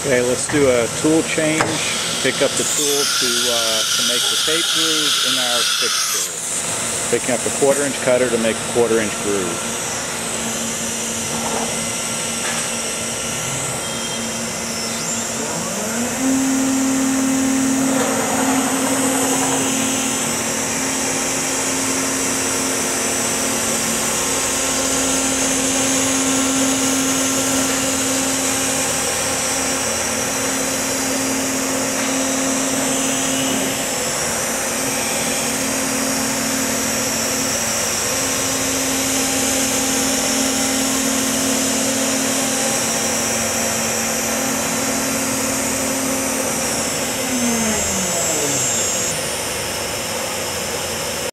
Okay, let's do a tool change. Pick up the tool to make the tape groove in our fixture. Picking up a 1/4 inch cutter to make a 1/4 inch groove.